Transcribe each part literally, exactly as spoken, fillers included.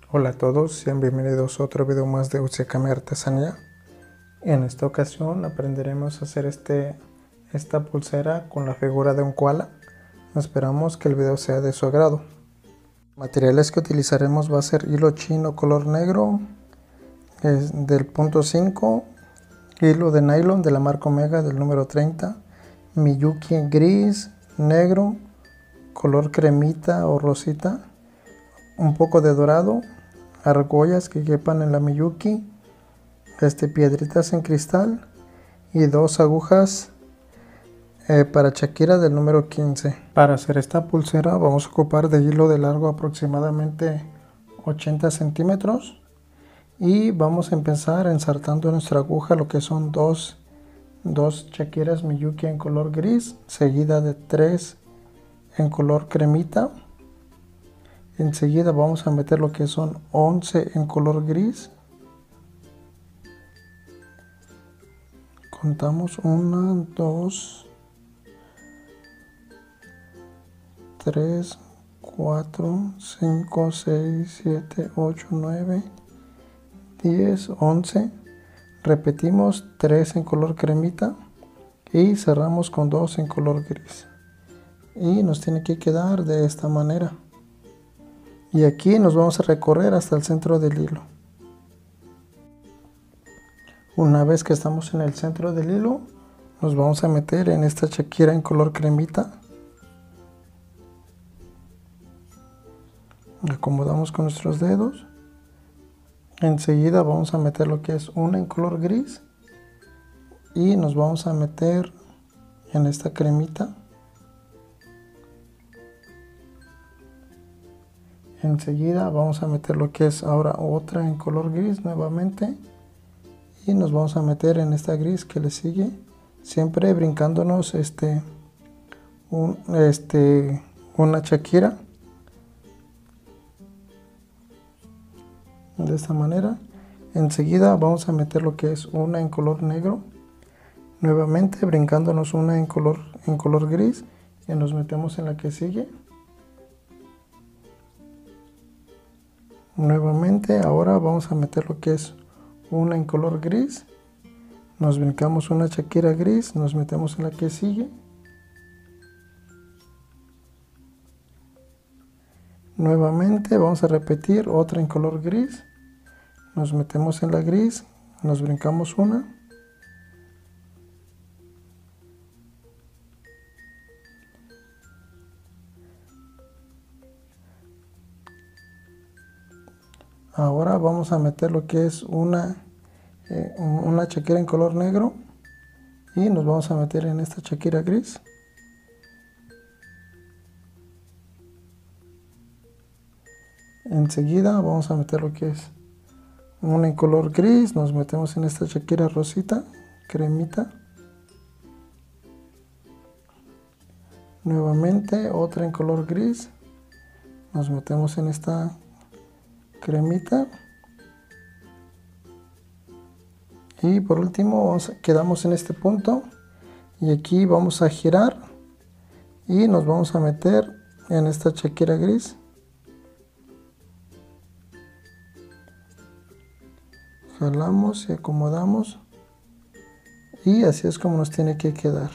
Hola a todos, sean bienvenidos a otro video más de Utsiakami Artesanía. En esta ocasión aprenderemos a hacer este, esta pulsera con la figura de un koala. Esperamos que el video sea de su agrado. Materiales que utilizaremos va a ser hilo chino color negro es del punto cinco, hilo de nylon de la marca Omega del número treinta, Miyuki gris, negro, color cremita o rosita, un poco de dorado, argollas que quepan en la Miyuki, este, piedritas en cristal y dos agujas eh, para Shakira del número quince. Para hacer esta pulsera vamos a ocupar de hilo de largo aproximadamente ochenta centímetros y vamos a empezar ensartando nuestra aguja lo que son dos, dos Shakiras Miyuki en color gris, seguida de tres en color cremita. Enseguida vamos a meter lo que son once en color gris. Contamos uno, dos, tres, cuatro, cinco, seis, siete, ocho, nueve, diez, once. Repetimos tres en color cremita y cerramos con dos en color gris. Y nos tiene que quedar de esta manera. Y aquí nos vamos a recorrer hasta el centro del hilo. Una vez que estamos en el centro del hilo, nos vamos a meter en esta Shakira en color cremita. Acomodamos con nuestros dedos. Enseguida vamos a meter lo que es una en color gris. Y nos vamos a meter en esta cremita. Enseguida vamos a meter lo que es ahora otra en color gris nuevamente. Y nos vamos a meter en esta gris que le sigue, siempre brincándonos este, un, este, una Shakira de esta manera. Enseguida vamos a meter lo que es una en color negro, nuevamente brincándonos una en color, en color gris y nos metemos en la que sigue. Nuevamente ahora vamos a meter lo que es una en color gris, nos brincamos una Shakira gris, nos metemos en la que sigue, nuevamente vamos a repetir otra en color gris, nos metemos en la gris, nos brincamos una, ahora vamos a meter lo que es una, eh, una Shakira en color negro y nos vamos a meter en esta Shakira gris. Enseguida vamos a meter lo que es una en color gris, nos metemos en esta Shakira rosita, cremita. Nuevamente otra en color gris, nos metemos en esta cremita y por último vamos a, quedamos en este punto y aquí vamos a girar y nos vamos a meter en esta Shakira gris, jalamos y acomodamos y así es como nos tiene que quedar.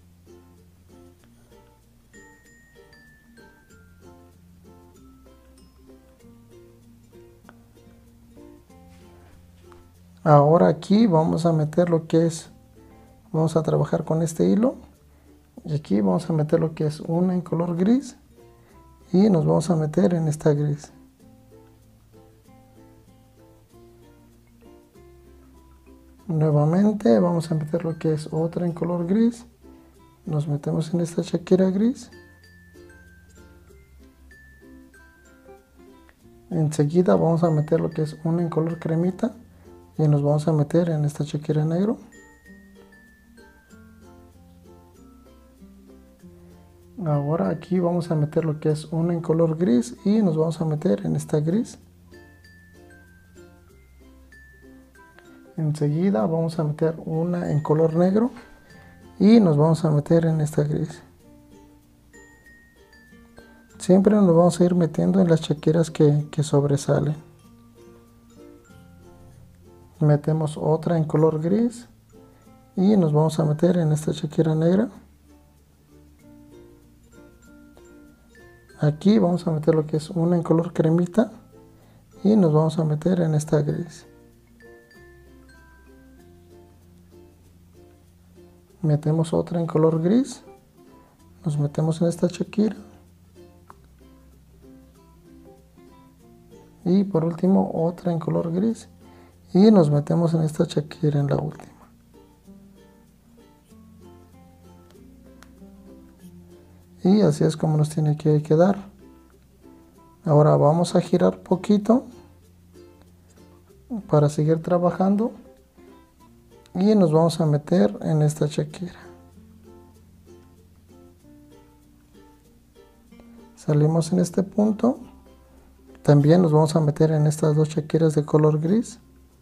Ahora aquí vamos a meter lo que es, vamos a trabajar con este hilo y aquí vamos a meter lo que es una en color gris y nos vamos a meter en esta gris. Nuevamente vamos a meter lo que es otra en color gris, nos metemos en esta Shakira gris. Enseguida vamos a meter lo que es una en color cremita y nos vamos a meter en esta Shakira negro. Ahora aquí vamos a meter lo que es una en color gris y nos vamos a meter en esta gris. Enseguida vamos a meter una en color negro y nos vamos a meter en esta gris. Siempre nos vamos a ir metiendo en las Shakiras que, que sobresalen. Metemos otra en color gris y nos vamos a meter en esta chequera negra. Aquí vamos a meter lo que es una en color cremita y nos vamos a meter en esta gris. Metemos otra en color gris, nos metemos en esta chequera y por último otra en color gris y nos metemos en esta chequera en la última. Y así es como nos tiene que quedar. Ahora vamos a girar poquito para seguir trabajando y nos vamos a meter en esta chequera. Salimos en este punto. También nos vamos a meter en estas dos chequeras de color gris.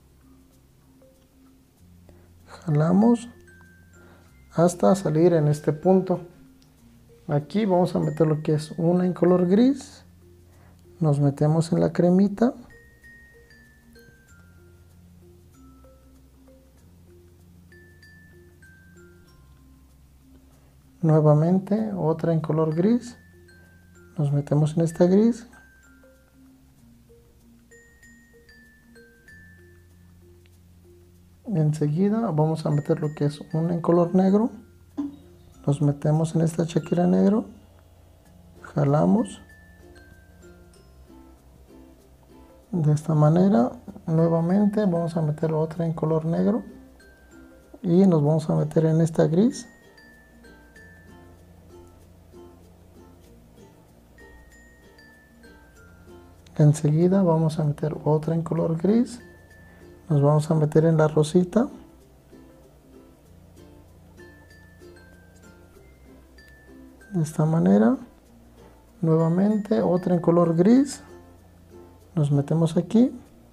Jalamos hasta salir en este punto. Aquí vamos a meter lo que es una en color gris. Nos metemos en la cremita. Nuevamente otra en color gris. Nos metemos en esta gris. Enseguida vamos a meter lo que es una en color negro. Nos metemos en esta chequera negro. Jalamos. De esta manera. Nuevamente vamos a meter otra en color negro. Y nos vamos a meter en esta gris. Enseguida vamos a meter otra en color gris. Nos vamos a meter en la rosita. De esta manera. Nuevamente otra en color gris. Nos metemos aquí.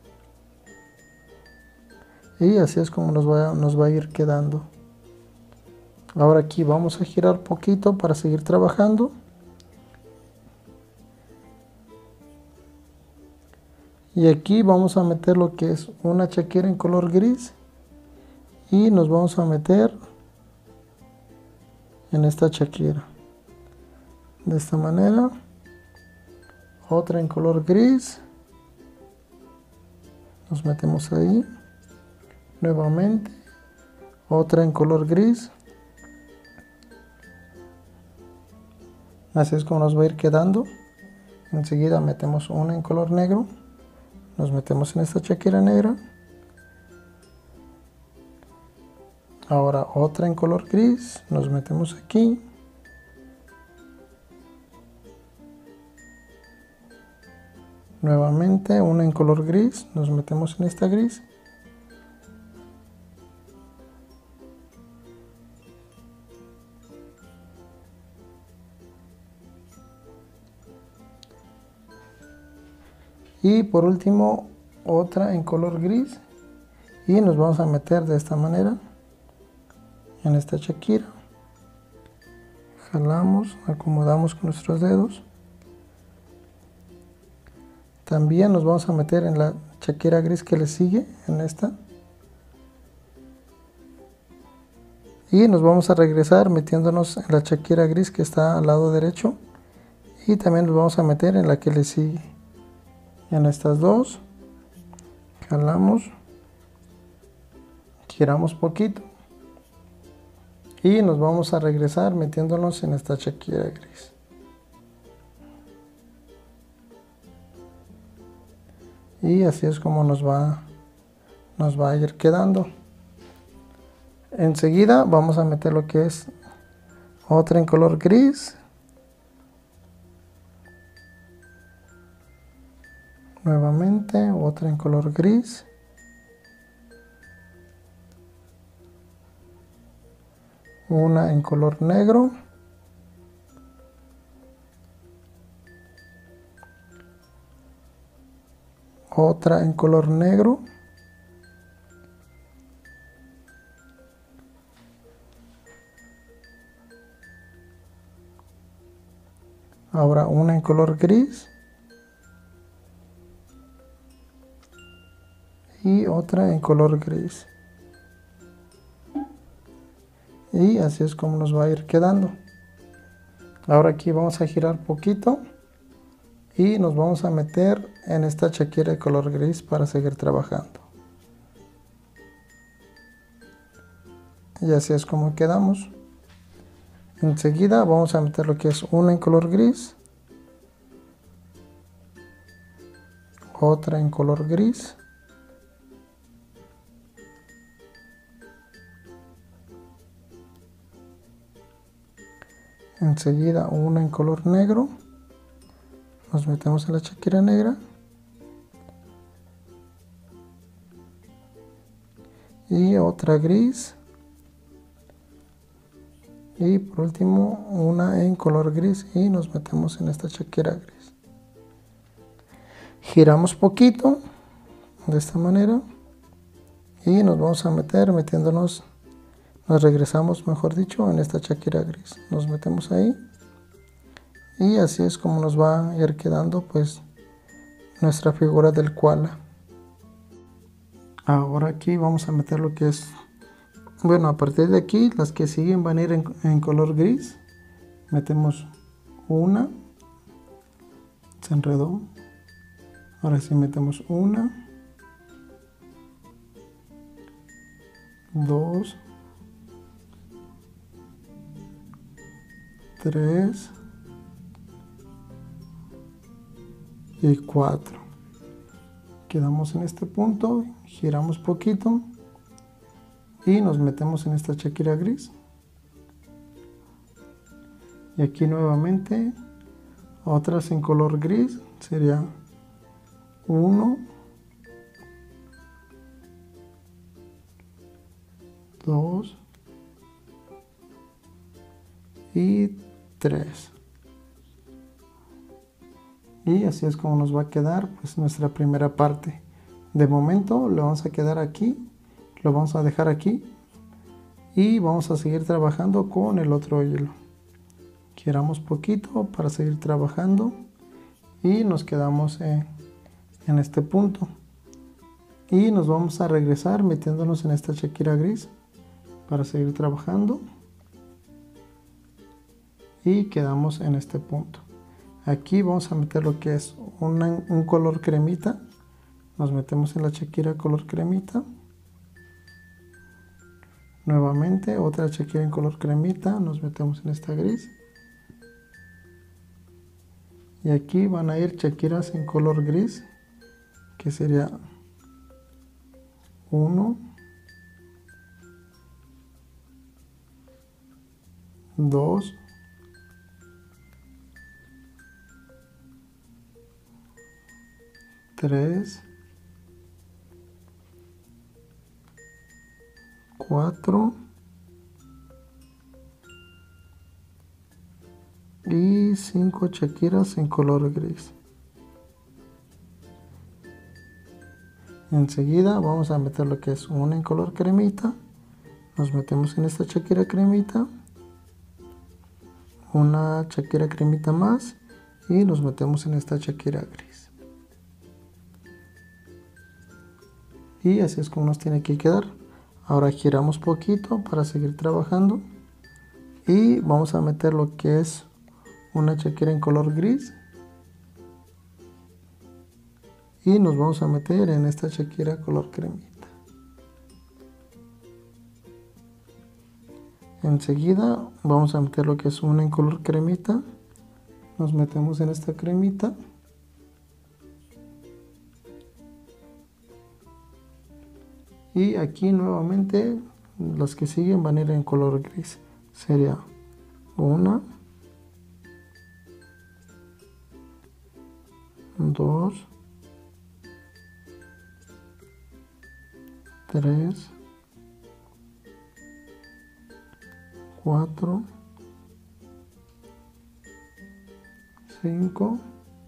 Y así es como nos va, nos va a ir quedando. Ahora aquí vamos a girar poquito para seguir trabajando. Y aquí vamos a meter lo que es una chequera en color gris. Y nos vamos a meter en esta chequera. De esta manera. Otra en color gris. Nos metemos ahí. Nuevamente. Otra en color gris. Así es como nos va a ir quedando. Enseguida metemos una en color negro. Nos metemos en esta chequera negra. Ahora otra en color gris. Nos metemos aquí. Nuevamente una en color gris. Nos metemos en esta gris. Y por último otra en color gris y nos vamos a meter de esta manera en esta chequera. Jalamos, acomodamos con nuestros dedos. También nos vamos a meter en la chequera gris que le sigue, en esta. Y nos vamos a regresar metiéndonos en la chequera gris que está al lado derecho. Y también nos vamos a meter en la que le sigue. En estas dos, jalamos, giramos poquito y nos vamos a regresar metiéndonos en esta chequera gris. Y así es como nos va, nos va a ir quedando. Enseguida vamos a meter lo que es otra en color gris. Nuevamente otra en color gris. Una en color negro. Otra en color negro. Ahora una en color gris. y otra en color gris. Y así es como nos va a ir quedando. Ahora aquí vamos a girar poquito y nos vamos a meter en esta chaquira de color gris para seguir trabajando. Y así es como quedamos. Enseguida vamos a meter lo que es una en color gris, otra en color gris, enseguida una en color negro, nos metemos en la chaquira negra y otra gris, y por último una en color gris y nos metemos en esta chaquira gris. Giramos poquito de esta manera y nos vamos a meter metiéndonos, nos regresamos mejor dicho en esta chaquira gris, nos metemos ahí y así es como nos va a ir quedando pues nuestra figura del koala. Ahora aquí vamos a meter lo que es, bueno, a partir de aquí las que siguen van a ir en, en color gris. Metemos una, se enredó, ahora sí metemos una, dos, tres y cuatro. Quedamos en este punto, giramos poquito y nos metemos en esta chaquira gris. Y aquí nuevamente otras en color gris, sería uno, dos y tres. Y así es como nos va a quedar pues nuestra primera parte. De momento lo vamos a quedar aquí, lo vamos a dejar aquí y vamos a seguir trabajando con el otro hilo. Giramos poquito para seguir trabajando y nos quedamos en, en este punto y nos vamos a regresar metiéndonos en esta chaquira gris para seguir trabajando y quedamos en este punto. Aquí vamos a meter lo que es una, un color cremita, nos metemos en la chaquira color cremita, nuevamente otra chaquira en color cremita, nos metemos en esta gris y aquí van a ir chaquiras en color gris, que sería uno, dos, tres, cuatro y cinco chaquiras en color gris. Enseguida vamos a meter lo que es una en color cremita, nos metemos en esta chaquira cremita, una chaquira cremita más y nos metemos en esta chaquira gris. Y así es como nos tiene que quedar. Ahora giramos poquito para seguir trabajando y vamos a meter lo que es una chaquira en color gris y nos vamos a meter en esta chaquira color cremita. Enseguida vamos a meter lo que es una en color cremita, nos metemos en esta cremita y aquí nuevamente las que siguen van a ir en color gris, sería una, dos, tres, cuatro, cinco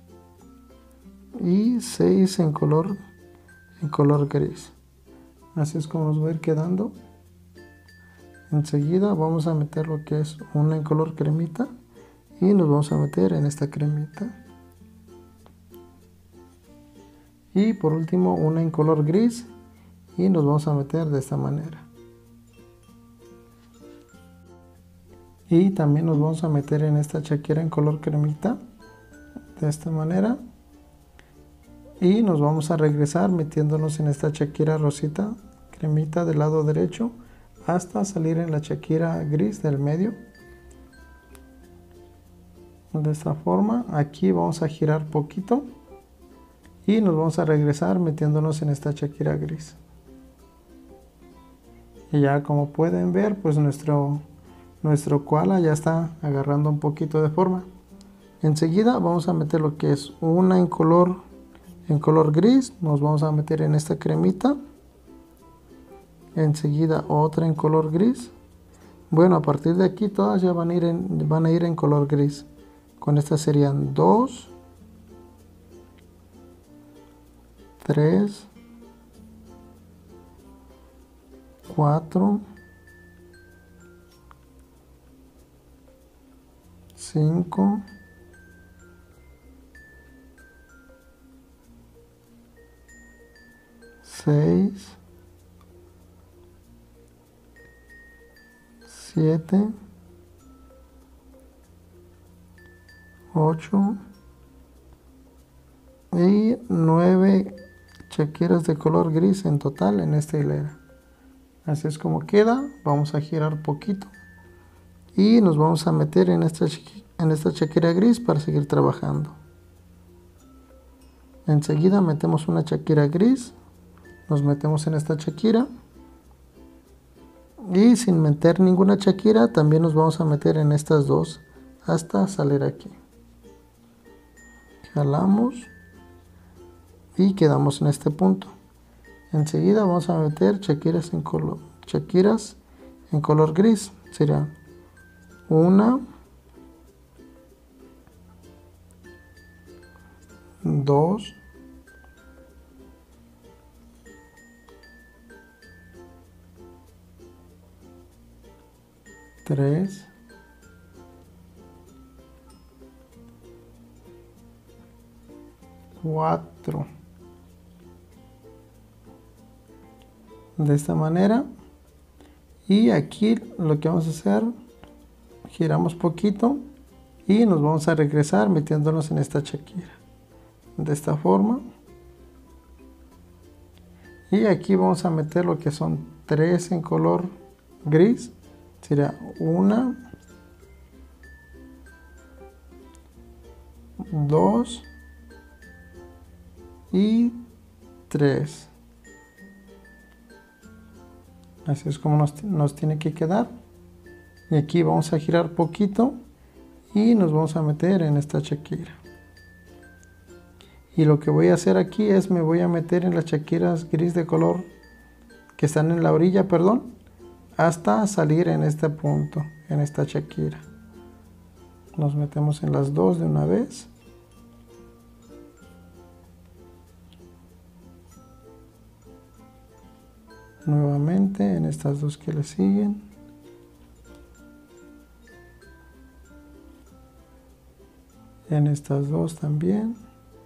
y seis en color en color gris. Así es como nos va a ir quedando. Enseguida vamos a meter lo que es una en color cremita y nos vamos a meter en esta cremita. Y por último una en color gris y nos vamos a meter de esta manera. Y también nos vamos a meter en esta chaquira en color cremita, de esta manera. Y nos vamos a regresar metiéndonos en esta chaquira rosita, cremita del lado derecho, hasta salir en la chaquira gris del medio. De esta forma, aquí vamos a girar poquito y nos vamos a regresar metiéndonos en esta chaquira gris. Y ya como pueden ver, pues nuestro nuestro koala ya está agarrando un poquito de forma. Enseguida vamos a meter lo que es una en color en color gris, nos vamos a meter en esta cremita. Enseguida otra en color gris. Bueno, a partir de aquí todas ya van a ir en, van a ir en color gris. Con estas serían dos, tres, cuatro, cinco, seis, siete, ocho y nueve chaquiras de color gris en total en esta hilera. Así es como queda. Vamos a girar poquito y nos vamos a meter en esta, en esta chaquira gris para seguir trabajando. Enseguida metemos una chaquira gris, nos metemos en esta chaquira y sin meter ninguna chaquira también nos vamos a meter en estas dos hasta salir aquí. Jalamos y quedamos en este punto. Enseguida vamos a meter chaquiras en color, chaquiras en color gris. Sería una, dos, tres, cuatro. De esta manera. Y aquí lo que vamos a hacer, giramos poquito y nos vamos a regresar metiéndonos en esta chaquira. De esta forma. Y aquí vamos a meter lo que son tres en color gris. Sería una, dos y tres. Así es como nos, nos tiene que quedar. Y aquí vamos a girar poquito y nos vamos a meter en esta chaquira. Y lo que voy a hacer aquí es me voy a meter en las chaquiras gris de color que están en la orilla, perdón, hasta salir en este punto, en esta chaquira. Nos metemos en las dos de una vez. Nuevamente en estas dos que le siguen. En estas dos también.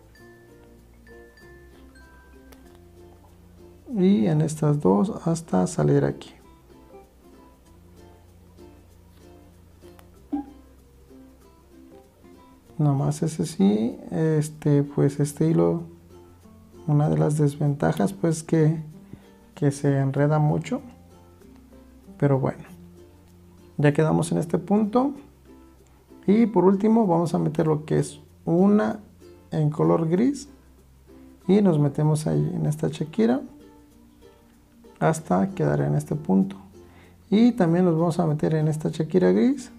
Y en estas dos hasta salir aquí. Nomás ese sí, este, pues este hilo, una de las desventajas pues que, que se enreda mucho. Pero bueno, ya quedamos en este punto. Y por último vamos a meter lo que es una en color gris. Y nos metemos ahí en esta chaquira hasta quedar en este punto. Y también nos vamos a meter en esta chaquira gris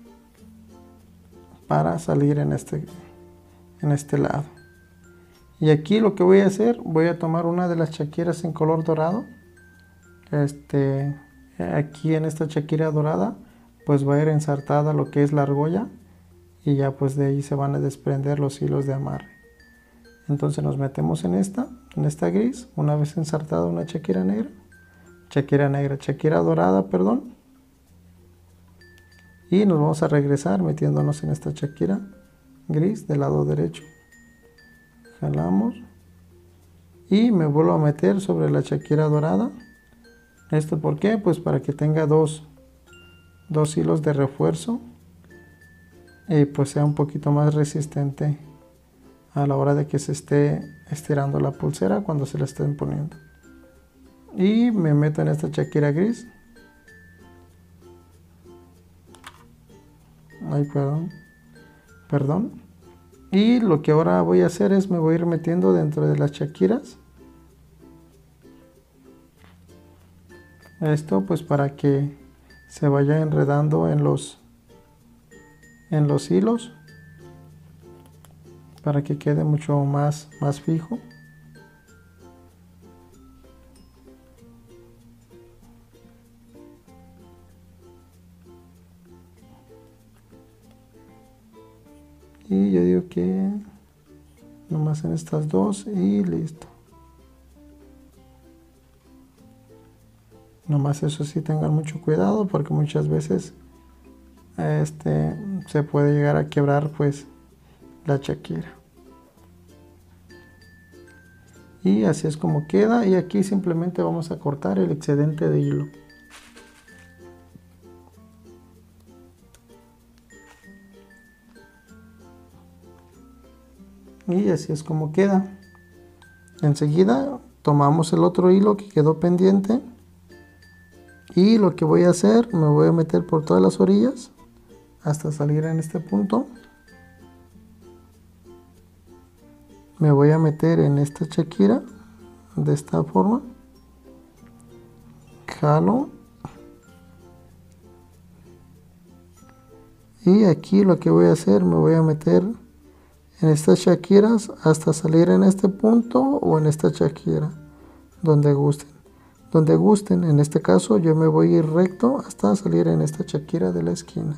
para salir en este, en este lado. Y aquí lo que voy a hacer, voy a tomar una de las chaquiras en color dorado. Este, aquí en esta chaquira dorada, pues va a ir ensartada lo que es la argolla. Y ya pues de ahí se van a desprender los hilos de amarre. Entonces nos metemos en esta, en esta gris, una vez ensartada una chaquira negra. Chaquira negra, chaquira dorada, perdón. Y nos vamos a regresar metiéndonos en esta chaquira gris del lado derecho. Jalamos. Y me vuelvo a meter sobre la chaquira dorada ¿Esto por qué? Pues para que tenga dos, dos hilos de refuerzo y pues sea un poquito más resistente a la hora de que se esté estirando la pulsera cuando se la estén poniendo. Y me meto en esta Shakira gris. Ay, perdón. Perdón. Y lo que ahora voy a hacer es me voy a ir metiendo dentro de las Shakiras. Esto pues para que se vaya enredando en los en los hilos, para que quede mucho más, más fijo. Y yo digo que nomás en estas dos y listo. Nomás eso sí, tengan mucho cuidado porque muchas veces este se puede llegar a quebrar pues la Shakira. Y así es como queda, y aquí simplemente vamos a cortar el excedente de hilo. Y así es como queda. Enseguida tomamos el otro hilo que quedó pendiente y lo que voy a hacer, me voy a meter por todas las orillas hasta salir en este punto. Me voy a meter en esta Shakira de esta forma, jalo y aquí lo que voy a hacer, me voy a meter en estas Shakiras hasta salir en este punto o en esta Shakira, donde gusten. Donde gusten, en este caso yo me voy a ir recto hasta salir en esta Shakira de la esquina.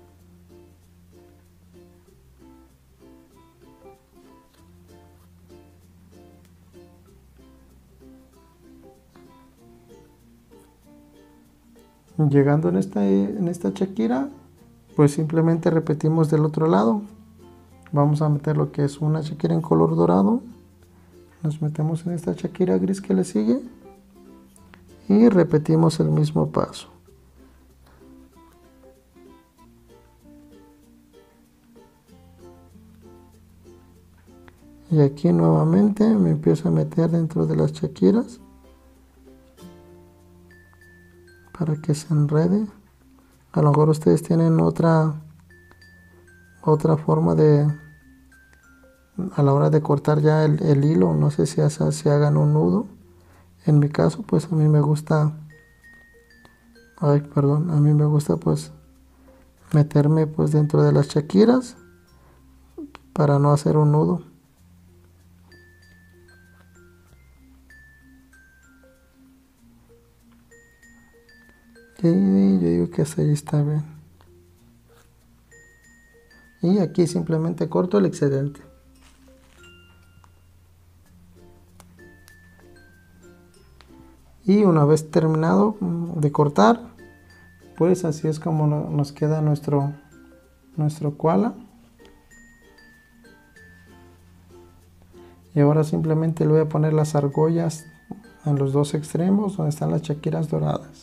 Llegando en esta, en esta Shakira, pues simplemente repetimos del otro lado. Vamos a meter lo que es una Shakira en color dorado. Nos metemos en esta Shakira gris que le sigue. Y repetimos el mismo paso. Y aquí nuevamente me empiezo a meter dentro de las Shakiras para que se enrede. A lo mejor ustedes tienen otra otra forma de a la hora de cortar ya el, el hilo, no sé si, hace, si hagan un nudo. En mi caso pues a mí me gusta ay perdón a mí me gusta pues meterme pues dentro de las Shakiras para no hacer un nudo. Y yo digo que hasta ahí está bien. Y aquí simplemente corto el excedente. Y una vez terminado de cortar, pues así es como nos queda nuestro, nuestro koala. Y ahora simplemente le voy a poner las argollas en los dos extremos donde están las Shakiras doradas.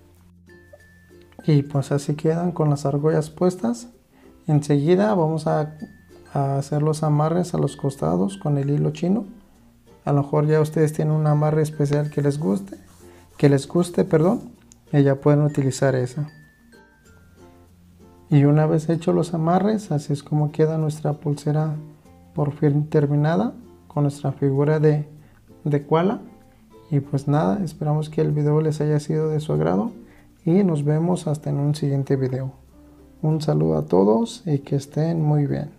Y pues así quedan con las argollas puestas. Enseguida vamos a, a hacer los amarres a los costados con el hilo chino. A lo mejor ya ustedes tienen un amarre especial que les guste, que les guste, perdón, y ya pueden utilizar esa. Y una vez hechos los amarres, así es como queda nuestra pulsera por fin terminada con nuestra figura de, de koala. Y pues nada, esperamos que el video les haya sido de su agrado y nos vemos hasta en un siguiente video. Un saludo a todos y que estén muy bien.